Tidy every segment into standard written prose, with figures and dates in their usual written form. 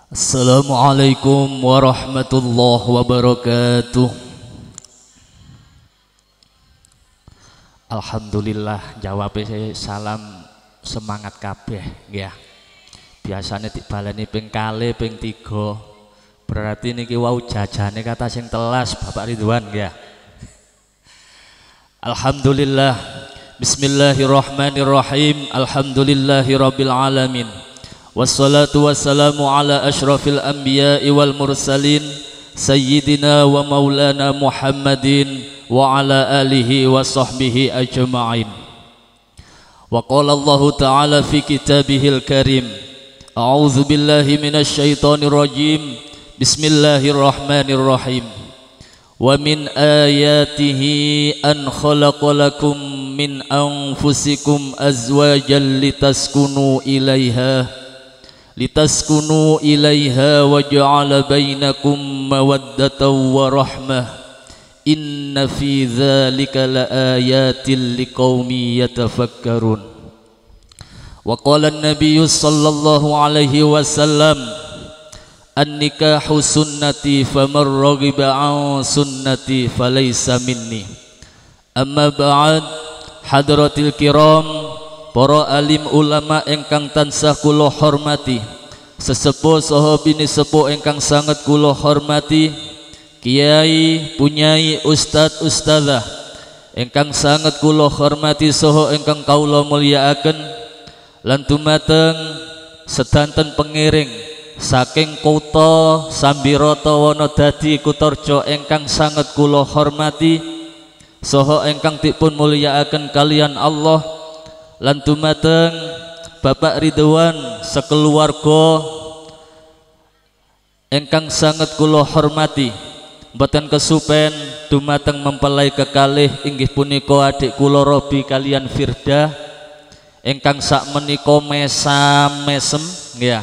Assalamualaikum warahmatullahi wabarakatuh. Alhamdulillah jawabnya salam semangat kabeh ya. Biasanya dibaleni ping kali ping 3. Berarti niki wau jajane kata sing telas Bapak Ridwan ya. Alhamdulillah. Bismillahirrahmanirrahim. Alhamdulillahirabbil alamin. Wassalatu wassalamu ala asyrafil anbiya'i wal mursalin sayyidina wa maulana Muhammadin wa ala alihi wa sahbihi ajma'in. Wa qala Allah ta'ala fi kitabihil karim, a'udzu billahi minasy syaithanir rajim. Bismillahirrahmanirrahim. Wa min ayatihi an khalaqa lakum min anfusikum azwajan litaskunu ilaiha wa ja'ala bainakum mawaddatan wa rahmah. Inna fi dzalika laayatin liqaumin yatafakkarun. Wa qala an-nabiy sallallahu alaihi wasallam, an-nikahu sunnati faman raghiba an sunnati falaysa minni. Amma ba'd, hadratil kiram, para alim ulama ingkang tansah kula hormati, sesepuh saha bini sepuh ingkang sangat kula hormati, kiai, punyai, ustad, ustadzah ingkang sangat kula hormati saha ingkang kaula mulyakaken, lan dumateng sedanten pengiring saking kutha Sambirata Wanadadi Kutarja ingkang sangat kula hormati saha ingkang dipun mulyakaken kalian Allah, lan dumateng Bapak Ridwan sekeluarga ingkang sangat kula hormati, mboten kesupen dumateng mempelai kekalih inggih punika adik kula Robi kalian Firda ingkang sak menika mesam-mesem nggih,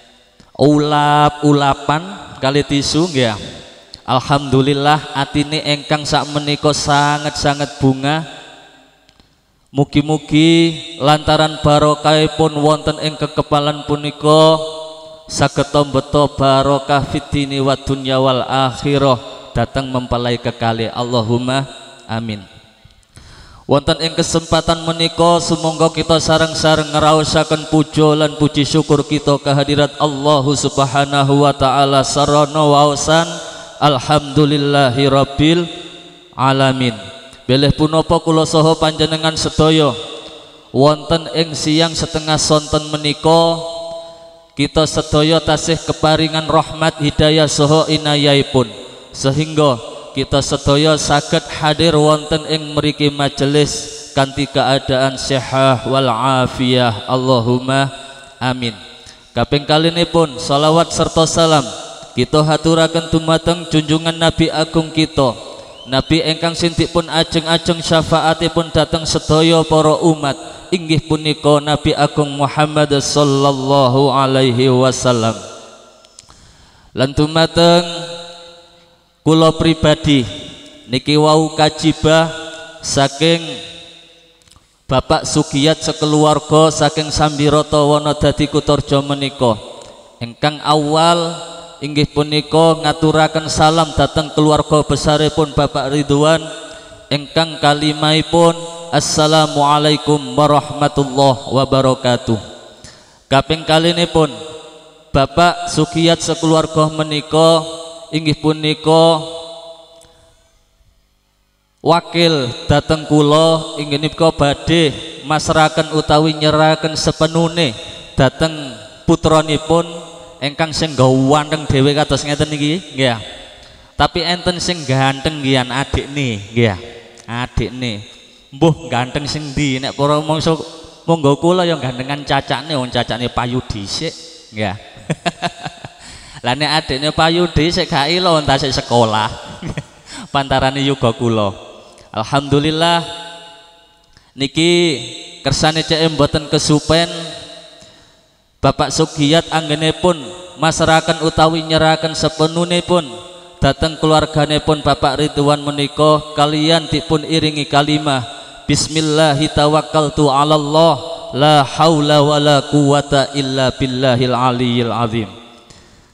ulap-ulapan kali tisu nggih. Alhamdulillah atine ingkang sak menika sangat-sangat bunga. Mugi-mugi lantaran barokahipun wonten ing kekepalan punika saged tambeta barokah fitini wa dunya wal akhirah datang mempelai kekalih. Allahumma amin. Wonten ing kesempatan menika sumangga kita sareng-sareng ngraosaken puja lan puji syukur kita kehadirat Allah Subhanahu wa taala sarana waosan alhamdulillahi rabbil alamin. Bilih punapa kula saha panjenengan sedaya wonten ing siang setengah sonten menika kita sedaya tasih keparingan rahmat hidayah saha inayahipun sehingga kita sedaya saged hadir wonten ing mriki majelis kanthi keadaan sehat wal afiyah. Allahumma amin. Kaping kalinipun salawat serta salam kita haturaken dumateng junjungan Nabi agung kita, Nabi ingkang sintipun ajeng-ajeng syafaatipun dateng sedaya para umat inggih punika Nabi agung Muhammad sallallahu alaihi wasallam. Lan dumateng kula pribadi niki wau kajibah saking Bapak Sugiyat sekeluarga saking Sambirata Wanadadi Kutarja menika ingkang awal inggih punika ngaturaken salam dateng keluarga besaripun Bapak Ridwan ingkang kalimahipun assalamualaikum warahmatullahi wabarakatuh. Kaping kalinipun Bapak Sugiyat sekeluarga menika inggih punika wakil dateng kula inggih punika badhe masrahaken utawi nyerahaken sepenune dateng putranipun engkang sing gawanteng dhewe kados ngeten iki nggih. Tapi enten sing ganteng nggih adikne nggih. Adikne. Mbuh ganteng sing ndi nek para mangsa monggo kula ya gantengan cacakne wong cacakne payu dhisik nggih. Lah nek adikne payu dhisik gak ilo entasik sekolah. Pantarane yoga kula. Alhamdulillah niki kersane cek mboten kesupen Bapak Sugiyat anggenipun masrahaken utawi nyerahaken sepenunipun dateng keluarganipun Bapak Ridwan menika kalian dipun iringi kalimah bismillahi tawakkaltu 'alallah la haula wala quwata illa billahil aliyil azim.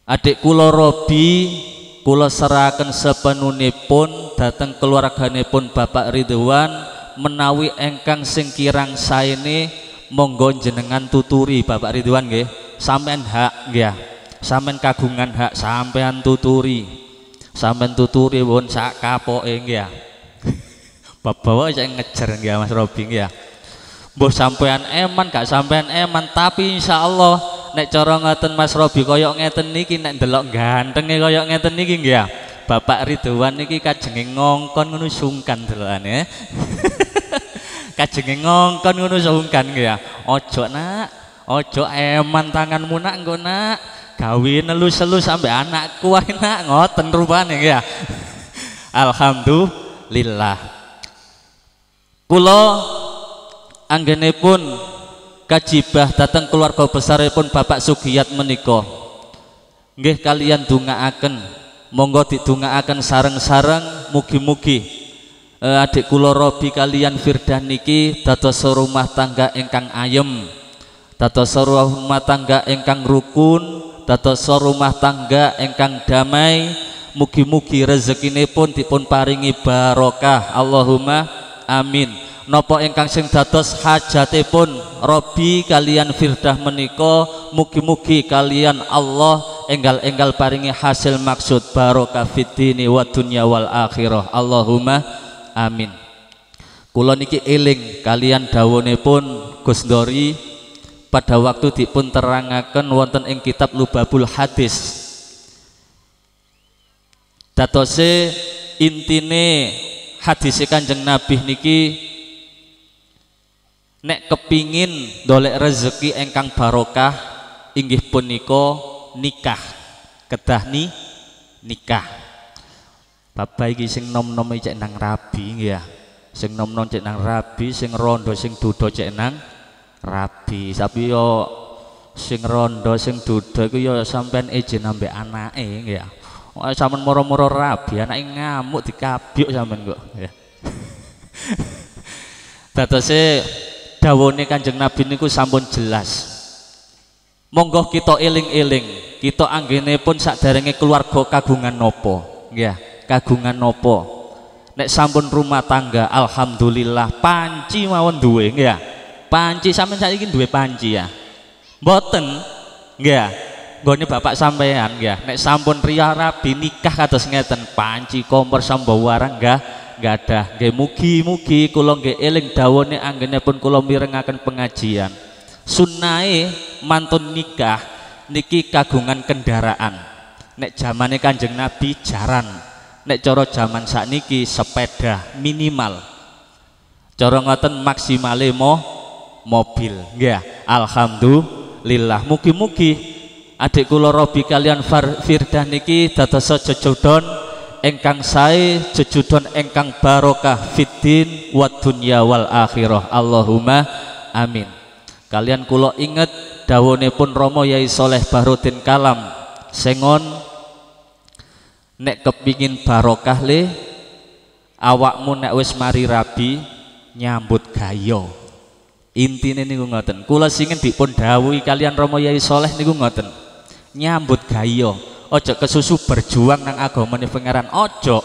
Adik kula Robi kula serahaken sepenunipun dhateng keluarganipun Bapak Ridwan menawi engkang sing kirang saene monggo jenengan tuturi Bapak Ridwan nggih. Sampean hak nggih. Sampean kagungan hak sampean tuturi. Sampean tuturi pun sak kapoke nggih. Bapak saya ngejar nggih Mas Robi nggih. Mbah sampean eman gak sampean eman tapi insyaallah nek cara ngoten Mas Robi koyok ngeten niki nek ndelok gantenge koyok ngeten niki nggih ya. Bapak Ridwan niki kajenge ngongkon ngono sungkan delokane. Kajenge ngongkon ngono sungkan nggih ya. Ojo nak, ojo eman tanganmu nak engko nak. Gawe nelus-elus sampe anakku wae nak ngoten rupane nggih ya. Alhamdulillah. Kula anggenipun kajibah datang keluarga besaripun Bapak Sugiyat menika nggih kalian dongaaken monggo didongaaken sareng-sareng mugi-mugi adik kula Robi kalian Firdah niki dados rumah tangga ingkang ayem, dados rumah tangga ingkang rukun, dados rumah tangga ingkang damai. Mugi-mugi rezekinipun dipun paringi barokah, Allahumma amin. Napa ingkang sing dados hajatipun Robi kalian Firdah menika mugi-mugi kalian Allah enggal-enggal paringi hasil maksud barokah fid dini wa dunya wal akhirah, Allahumma amin. Kula niki eling kalian dawuhipun Gus Ndori pada waktu dipun terangaken wonten ing kitab Lubabul Hadis. Datose intine hadis Kanjeng Nabi niki nek kepingin dolek rezeki engkang barokah inggih punika nikah. Kedah nikah. Bapak iki sing nom-nom cek nang rabi nggih ya. Sing nom-nom cek nang rabi, sing rondo sing duda cek nang rabi. Tapi yo sing rondo sing duda iku yo sampean izin ambek anake nggih ya. Sampeyan moro-moro rabi anake ngamuk dikabyuk sampean kok ya. Datose dawuhne Kanjeng Nabi niku sampun jelas. Monggo kita eling-eling, kita anggenipun saderenge keluarga kagungan nopo, nggih, kagungan nopo. Nek sampun rumah tangga, alhamdulillah panci mawon duwe, nggih. Panci sampean saiki duwe panci ya. Mboten, nggih. Nggone bapak sampean, nggih. Nek sampun riya rabi nikah kados ngeten, panci kompor sambawarang nggih ada. Nggih mugi-mugi kula nggih eling dawuhne anggenipun kula mirengaken pengajian. Sunnahe mantun nikah niki kagungan kendaraan. Nek zamane Kanjeng Nabi jaran. Nek cara zaman sakniki sepeda minimal. Cara ngoten maksimale mobil. Nggih. Alhamdulillah. Mugi-mugi adik kula Robi kalian Firdah niki dados jejodon engkang sae, jejudon engkang barokah fiddin wa dunya wal akhirah, Allahumma amin. Kalian kula inget dawuhipun Rama Yai Soleh Bahruddin Kalam sengon nek kepingin barokah le awakmu nek wis mari rabi nyambut gayo. Intine niku ngoten. Kula singen dipun dawuhi kalian Rama Yai Soleh niku ngoten. Nyambut gayo. Ojo kesusu berjuang nang agamane pangeran, ojo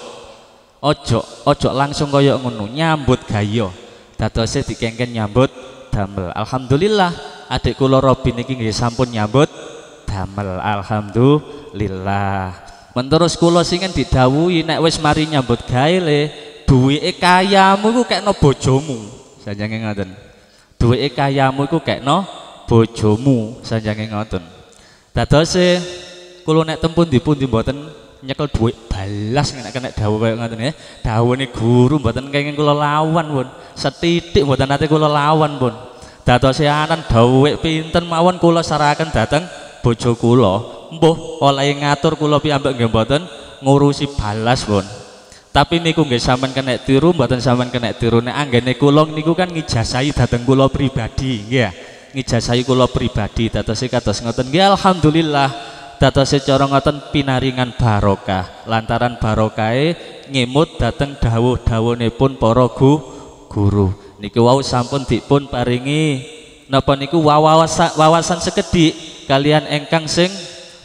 langsung kaya ngono nyambut gayo. Dadose dikengken nyambut damel. Alhamdulillah adik kula Robi niki nggih sampun nyambut damel, alhamdulillah. Menterus kula singen didhawuhi nek wis mari nyambut gawe le duwike kayamu iku kekno bojomu. Sanjange ngoten. Duwike kayamu iku kekno bojomu, sanjange ngoten. Dadose kula nek tempun dipundi mboten nyekel dhuwit balas nek kena dawuh kaya ngoten nggih. Dawuhne guru mboten kenging kula lawan pun. Setitik mboten nate kula lawan pun. Dadose anan dhuwit pinten mawon kula sarahaken dhateng bojo kula. Mbuh oleh ngatur kula piyambak nggih mboten ngurusi balas pun. Tapi niku nggih sampean kena tiru mboten sampean kena tiru. Nek anggene kula niku kan ngijasahi dhateng kula pribadi nggih. Ngijasahi kula pribadi dadose kados ngoten nggih alhamdulillah. Dadose cara ngoten pinaringan barokah lantaran barokahe ngemut dateng dawuh-dawuhipun para guru niku wau sampun dipun paringi napa niku wawasan sekedhik kalian engkang sing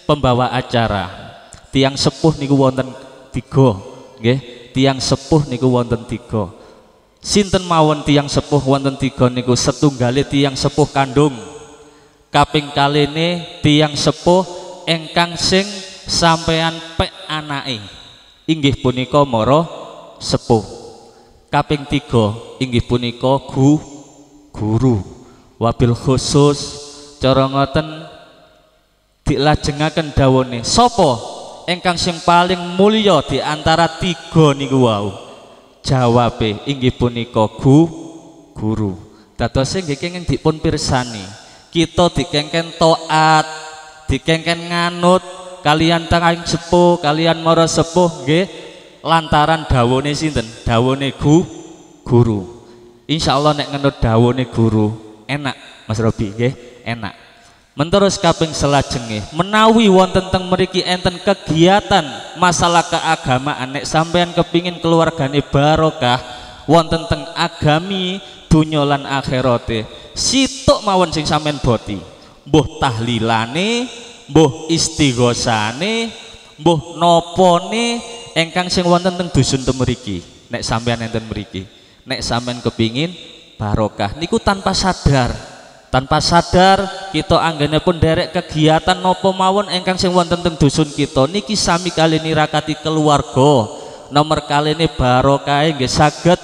pembawa acara. Tiang sepuh niku wonten 3 nggih. Tiang sepuh niku wonten 3. Sinten mawon tiang sepuh wonten 3 niku? Setunggale tiang sepuh kandung. Kaping kalene tiang sepuh engkang sing sampean pek anake inggih punika mara sepuh. Kaping 3 inggih punika guru. Wabil khusus cara ngoten dilajengaken dawuhne sapa engkang sing paling mulya di antara 3 niku wau? Jawabe inggih punika guru. Dados nggih kenging dipun pirsani, kita dikengken taat, dikengken nganut kalian tanging sepuh, kalian mara sepuh nggih lantaran dawuhne sinten? Dawuhne guru. Insyaallah nek ngenut dawuhne guru enak Mas Robi nggih, enak. Menterus kaping selajenge menawi wonten teng mriki enten kegiatan masalah keagamaan, nek sampean kepingin keluargane barokah wonten teng agami dunya lan akhirate, situk mawon sing sampean boti, mbuh tahlilane, mbuh istighosane, mbuh nopone engkang sing wonten teng dusun teng mriki. Nek sampean enten mriki, nek sampean kepingin barokah niku tanpa sadar kita anggenipun derek kegiatan nopo mawon engkang sing wonten teng dusun kita niki sami kali nirakati keluarga, nomor kali ini barokah nggih saged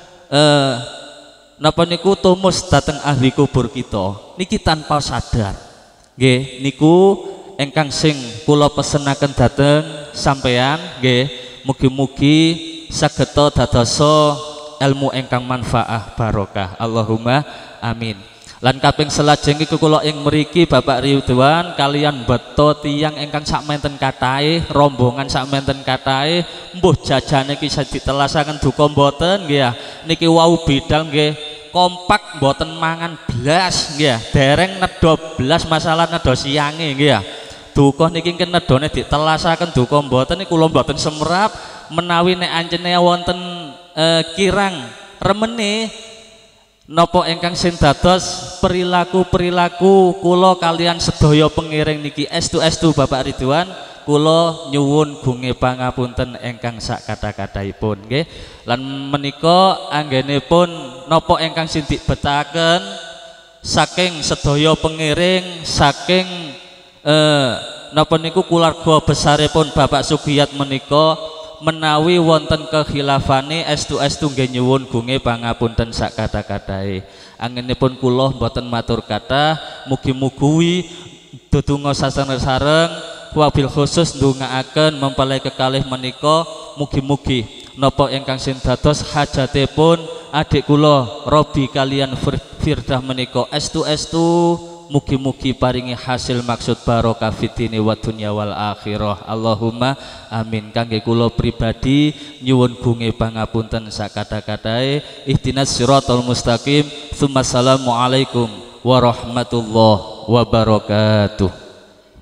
napa niku tumus dateng ahli kubur kita niki tanpa sadar nggih. Niku engkang sing kula pesenaken dateng sampean nggih, mugi-mugi saged dadosa ilmu engkang manfaah barokah, Allahumma amin. Lan kaping selajeng iku kula ing mriki Bapak Ridwan kalian beto tiyang ingkang sakmenten katahe, rombongan sakmenten katahe, mbuh jajane iki ditelasaken duka mboten nggih ya. Niki wau bidal nggih kompak mboten mangan blas nggih ya. Dereng nedha blas masalah nedha siange nggih ya. Duka niki nedone ditelasaken duka mboten niku kula mboten semrap menawi nek ancene wonten kirang remene napa ingkang sing dados perilaku kula kalian sedaya pengiring niki estu Bapak Ridwan kula nyuwun gunge pangapunten ingkang sak kata-kataipun nggih. Lan menika anggenipun napa ingkang sing dibetaken saking sedaya pengiring saking napa niku keluarga besaripun Bapak Sugiyat menika menawi wonten kekhilafane estu nggih nyuwun gunge pangapunten sak kata-katahe. Anginipun kula mboten matur kathah, mugi-mugi dedonga sareng-sareng wabil khusus ndongaaken mempelai kekalih menika mugi-mugi napa ingkang sing dados hajatipun adik kula Robi kalian Firdah menika estu mugi-mugi paringi hasil maksud barokah fitini wa dunya wal akhirah, Allahumma amin. Kangge kula pribadi nyuwun gunge pangapunten sak kata-katahe. Ihdinas siratal mustaqim. Assalamualaikum warahmatullahi wabarakatuh.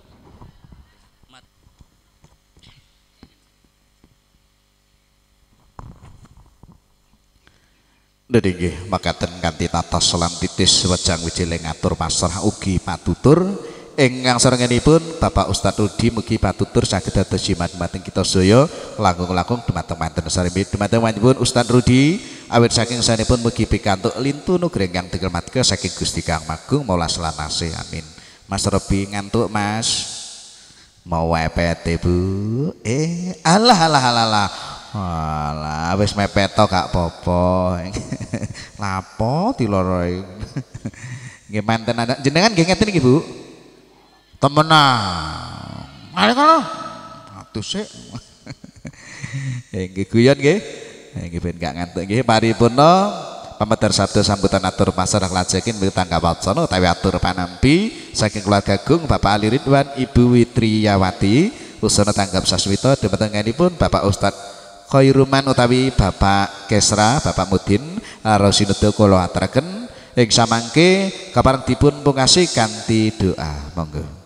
Nggih makaten kanthi tata salam titis wejang wijile ngatur pasrah ugi patutur ingkang sarengenipun Bapak Ustadz Rudi mugi patutur saged dados jimat dumateng kita sedaya langkung-langkung dumateng manten sarembi dumateng panjenenganipun Ustadz Rudi awit saking sanipun mugi pikantuk lintu nugrah ingkang dikrematke saking Gusti Kang Magung Maula Selanase amin. Mas Robi ngantuk Mas mau wepete Bu alah walah wis mepet to gak apa-apa. Lapo diloroi. Nggih manten anak jenengan nggih ngeten iki Bu. Temenan. Mari kono. Atus sik. Nggih guyon nggih. Nggih ben gak ngantuk nggih paripurna pameter sabda sambutan atur pasrah lajengen mitangga wacana utawi atur panampi saking keluarga Agung Bapak Ali Ridwan Ibu Witriyawati usana tanggap saswita dhumateng Bapak Ustadz Khairuman utawi Bapak Kesra Bapak Mudin Rosinudo kula aturaken ing samangke kapareng dipun pungkasi kanthi doa monggo.